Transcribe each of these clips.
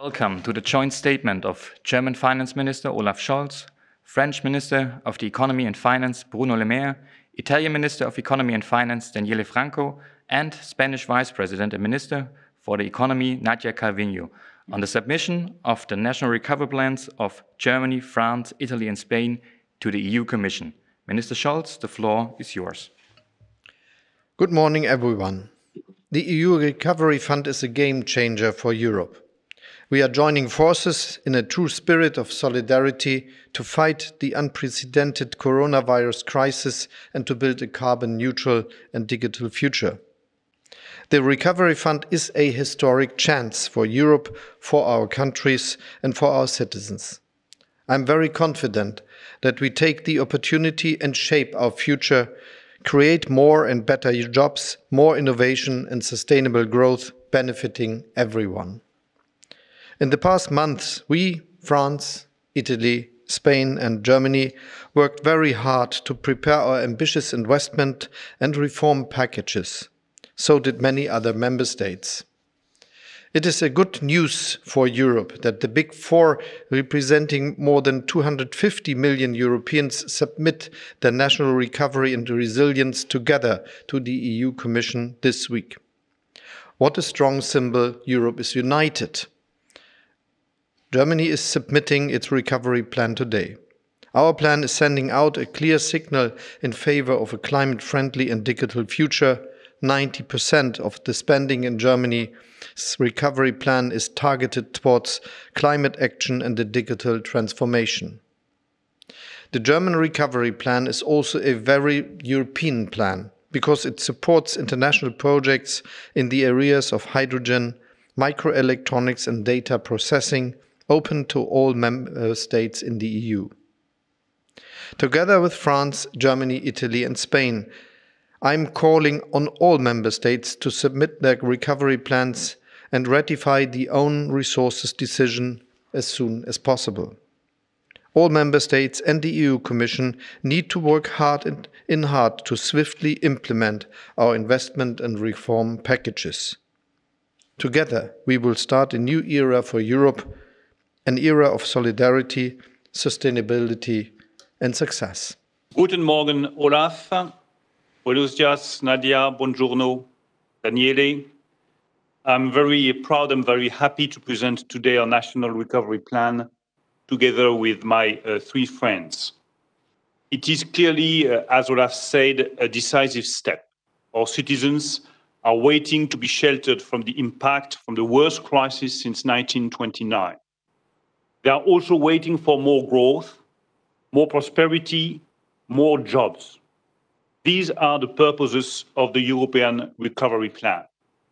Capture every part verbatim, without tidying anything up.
Welcome to the joint statement of German Finance Minister Olaf Scholz, French Minister of the Economy and Finance Bruno Le Maire, Italian Minister of Economy and Finance Daniele Franco, and Spanish Vice President and Minister for the Economy Nadia Calviño on the submission of the national recovery plans of Germany, France, Italy and Spain to the E U Commission. Minister Scholz, the floor is yours. Good morning, everyone. The E U Recovery Fund is a game changer for Europe. We are joining forces in a true spirit of solidarity to fight the unprecedented coronavirus crisis and to build a carbon-neutral and digital future. The Recovery Fund is a historic chance for Europe, for our countries and for our citizens. I'm very confident that we take the opportunity and shape our future, create more and better jobs, more innovation and sustainable growth benefiting everyone. In the past months, we, France, Italy, Spain and Germany, worked very hard to prepare our ambitious investment and reform packages. So did many other member states. It is a good news for Europe that the Big Four, representing more than two hundred fifty million Europeans, submit their national recovery and resilience together to the E U Commission this week. What a strong symbol! Europe is united. Germany is submitting its recovery plan today. Our plan is sending out a clear signal in favor of a climate-friendly and digital future. ninety percent of the spending in Germany's recovery plan is targeted towards climate action and the digital transformation. The German recovery plan is also a very European plan because it supports international projects in the areas of hydrogen, microelectronics and data processing, open to all member states in the E U. Together with France, Germany, Italy and Spain, I'm calling on all member states to submit their recovery plans and ratify the own resources decision as soon as possible. All member states and the E U Commission need to work hard and in hard to swiftly implement our investment and reform packages. Together, we will start a new era for Europe, an era of solidarity, sustainability and success. Guten Morgen, Olaf. Buenos dias, Nadia. Buongiorno, Daniele. I'm very proud and very happy to present today our National Recovery Plan together with my uh, three friends. It is clearly, uh, as Olaf said, a decisive step. Our citizens are waiting to be sheltered from the impact from the worst crisis since nineteen twenty-nine. They are also waiting for more growth, more prosperity, more jobs. These are the purposes of the European Recovery Plan.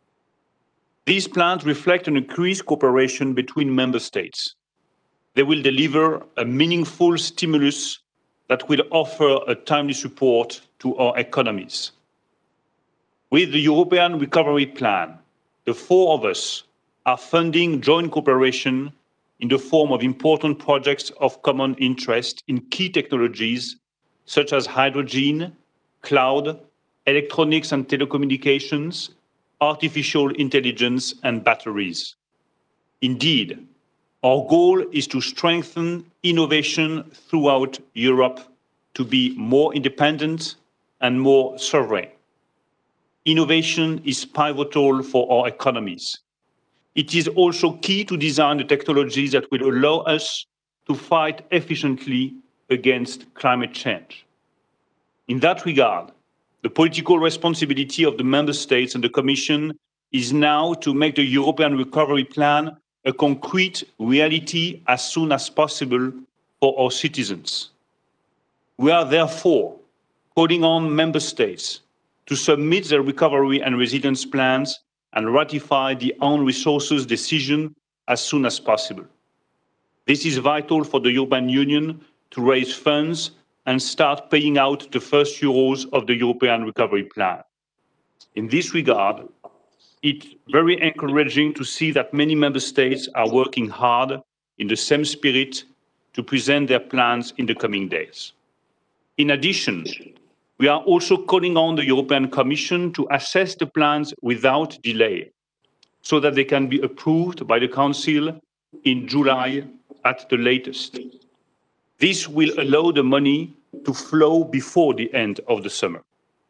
These plans reflect an increased cooperation between member states. They will deliver a meaningful stimulus that will offer a timely support to our economies. With the European Recovery Plan, the four of us are funding joint cooperation in the form of important projects of common interest in key technologies such as hydrogen, cloud, electronics and telecommunications, artificial intelligence and batteries. Indeed, our goal is to strengthen innovation throughout Europe to be more independent and more sovereign. Innovation is pivotal for our economies. It is also key to design the technologies that will allow us to fight efficiently against climate change. In that regard, the political responsibility of the member states and the Commission is now to make the European Recovery Plan a concrete reality as soon as possible for our citizens. We are therefore calling on member states to submit their recovery and resilience plans and ratify the own resources decision as soon as possible. This is vital for the European Union to raise funds and start paying out the first euros of the European Recovery Plan. In this regard, it's very encouraging to see that many member states are working hard in the same spirit to present their plans in the coming days. In addition, we are also calling on the European Commission to assess the plans without delay, so that they can be approved by the Council in July at the latest. This will allow the money to flow before the end of the summer.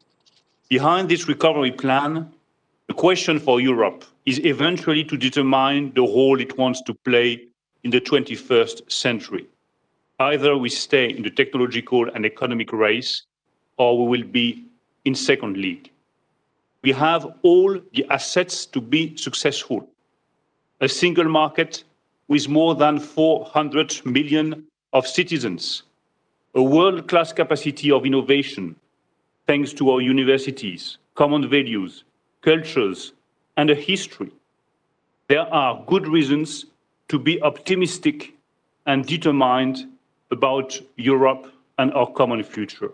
Behind this recovery plan, the question for Europe is eventually to determine the role it wants to play in the twenty-first century. Either we stay in the technological and economic race, or we will be in second league. We have all the assets to be successful. A single market with more than four hundred million of citizens, a world-class capacity of innovation, thanks to our universities, common values, cultures, and a history. There are good reasons to be optimistic and determined about Europe and our common future.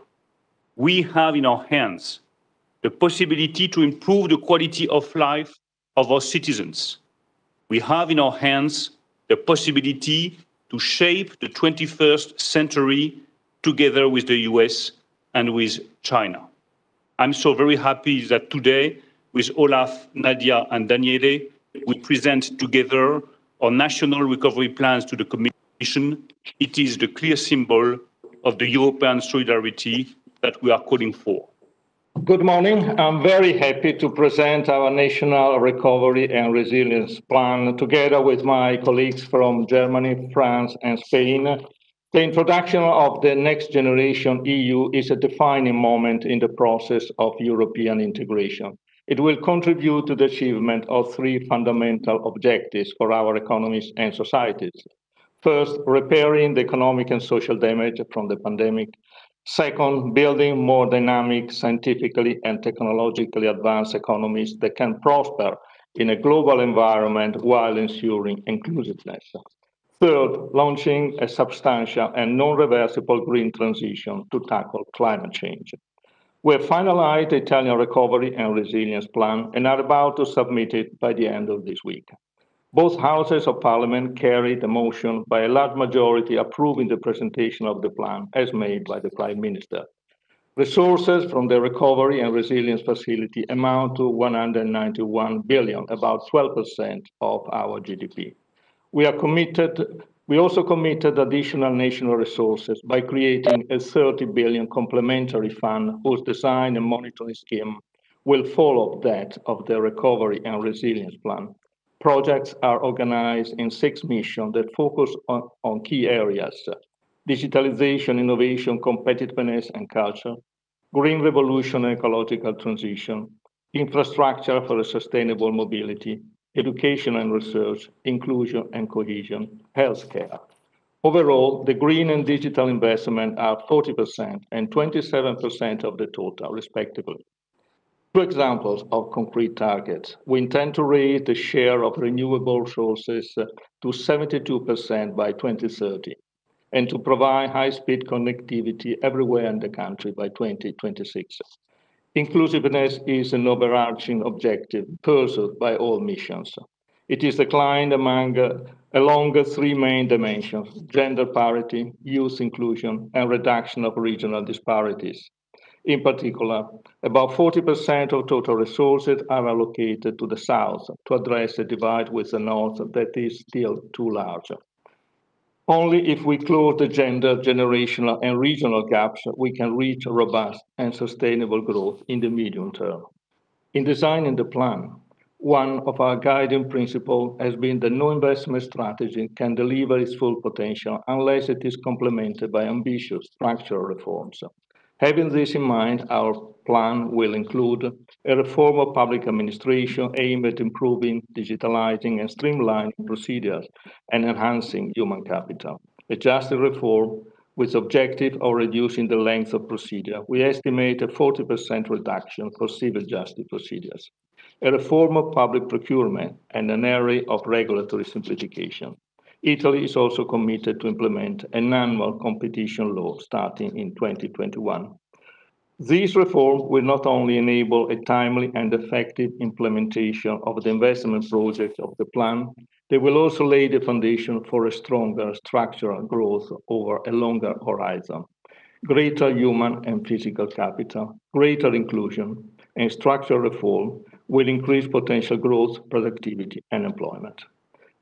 We have in our hands the possibility to improve the quality of life of our citizens. We have in our hands the possibility to shape the twenty-first century together with the U S and with China. I'm so very happy that today, with Olaf, Nadia, and Daniele, we present together our national recovery plans to the Commission. It is the clear symbol of the European solidarity that we are calling for. Good morning. I'm very happy to present our National Recovery and Resilience Plan together with my colleagues from Germany, France, and Spain. The introduction of the next generation E U is a defining moment in the process of European integration. It will contribute to the achievement of three fundamental objectives for our economies and societies. First, repairing the economic and social damage from the pandemic. Second, building more dynamic, scientifically and technologically advanced economies that can prosper in a global environment while ensuring inclusiveness. Third, launching a substantial and non-reversible green transition to tackle climate change. We have finalized the Italian Recovery and Resilience Plan and are about to submit it by the end of this week. Both houses of parliament carried a motion by a large majority approving the presentation of the plan as made by the Prime Minister. Resources from the Recovery and Resilience Facility amount to one hundred ninety-one billion, about twelve percent of our G D P. We are committed, we also committed additional national resources by creating a thirty billion complementary fund whose design and monitoring scheme will follow that of the Recovery and Resilience Plan. Projects are organized in six missions that focus on, on key areas: digitalization, innovation, competitiveness and culture, green revolution and ecological transition, infrastructure for a sustainable mobility, education and research, inclusion and cohesion, healthcare. Overall, the green and digital investment are forty percent and twenty-seven percent of the total, respectively. Two examples of concrete targets. We intend to raise the share of renewable sources to seventy-two percent by twenty thirty and to provide high-speed connectivity everywhere in the country by twenty twenty-six. Inclusiveness is an overarching objective pursued by all missions. It is declined among, uh, along three main dimensions: gender parity, youth inclusion, and reduction of regional disparities. In particular, about forty percent of total resources are allocated to the South to address the divide with the North that is still too large. Only if we close the gender, generational, and regional gaps, we can reach robust and sustainable growth in the medium term. In designing the plan, one of our guiding principles has been that no investment strategy can deliver its full potential unless it is complemented by ambitious structural reforms. Having this in mind, our plan will include a reform of public administration aimed at improving, digitalizing, and streamlining procedures and enhancing human capital. A justice reform with the objective of reducing the length of procedure. We estimate a forty percent reduction for civil justice procedures. A reform of public procurement and an area of regulatory simplification. Italy is also committed to implement an annual competition law starting in twenty twenty-one. These reforms will not only enable a timely and effective implementation of the investment project of the plan, they will also lay the foundation for a stronger structural growth over a longer horizon. Greater human and physical capital, greater inclusion, and structural reform will increase potential growth, productivity, and employment.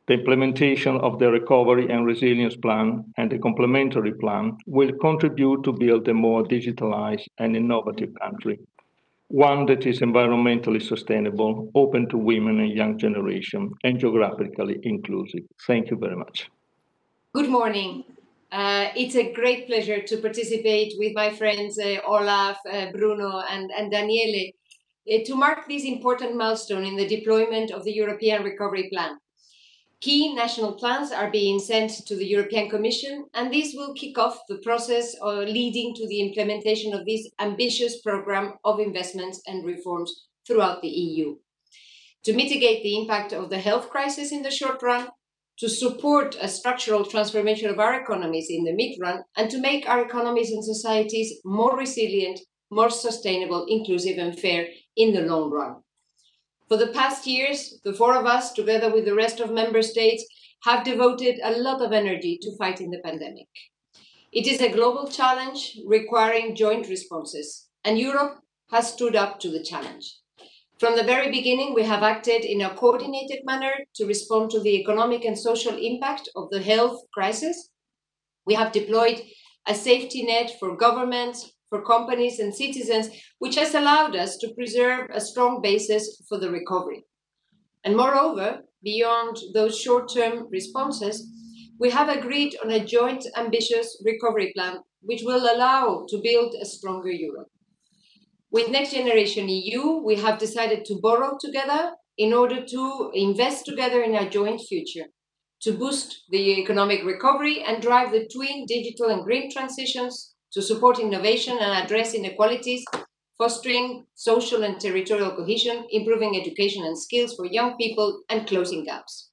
The implementation of the Recovery and Resilience Plan and the complementary plan will contribute to build a more digitalized and innovative country, one that is environmentally sustainable, open to women and young generation, and geographically inclusive. Thank you very much. Good morning. Uh, it's a great pleasure to participate with my friends uh, Olaf, uh, Bruno, and, and Daniele uh, to mark this important milestone in the deployment of the European Recovery Plan. Key national plans are being sent to the European Commission, and this will kick off the process uh, leading to the implementation of this ambitious program of investments and reforms throughout the E U. To mitigate the impact of the health crisis in the short run, to support a structural transformation of our economies in the mid-run, and to make our economies and societies more resilient, more sustainable, inclusive and fair in the long run. For the past years, the four of us, together with the rest of member states, have devoted a lot of energy to fighting the pandemic. It is a global challenge requiring joint responses, and Europe has stood up to the challenge. From the very beginning, we have acted in a coordinated manner to respond to the economic and social impact of the health crisis. We have deployed a safety net for governments, for companies and citizens, which has allowed us to preserve a strong basis for the recovery. And moreover, beyond those short-term responses, we have agreed on a joint ambitious recovery plan, which will allow to build a stronger Europe. With Next Generation E U, we have decided to borrow together in order to invest together in our joint future, to boost the economic recovery and drive the twin digital and green transitions, to support innovation and address inequalities, fostering social and territorial cohesion, improving education and skills for young people, and closing gaps.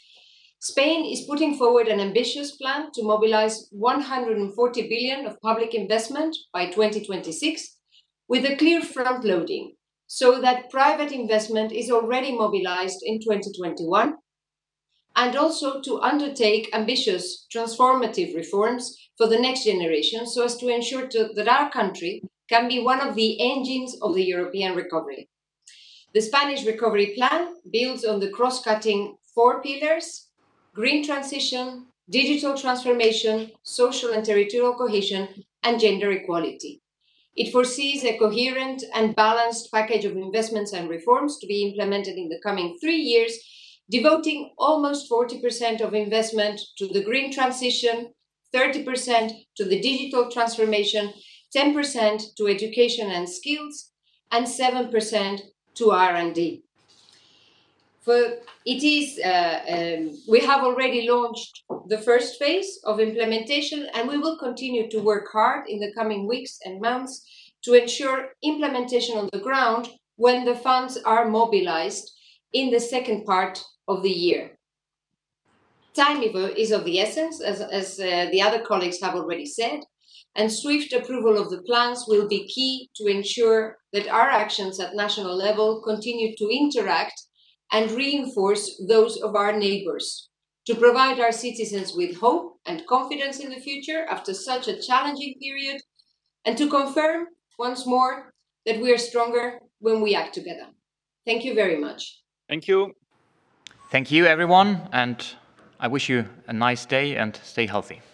Spain is putting forward an ambitious plan to mobilize one hundred forty billion of public investment by twenty twenty-six, with a clear front-loading, so that private investment is already mobilized in twenty twenty-one, and also to undertake ambitious transformative reforms for the next generation so as to ensure to, that our country can be one of the engines of the European recovery. The Spanish recovery plan builds on the cross-cutting four pillars: green transition, digital transformation, social and territorial cohesion, and gender equality. It foresees a coherent and balanced package of investments and reforms to be implemented in the coming three years, devoting almost forty percent of investment to the green transition, thirty percent to the digital transformation, ten percent to education and skills, and seven percent to R and D. For it is, uh, um, we have already launched the first phase of implementation, and we will continue to work hard in the coming weeks and months to ensure implementation on the ground when the funds are mobilized in the second part of the year. Time is of the essence, as, as uh, the other colleagues have already said, and swift approval of the plans will be key to ensure that our actions at national level continue to interact and reinforce those of our neighbors, to provide our citizens with hope and confidence in the future after such a challenging period, and to confirm once more that we are stronger when we act together. Thank you very much. Thank you. Thank you, everyone, and I wish you a nice day and stay healthy.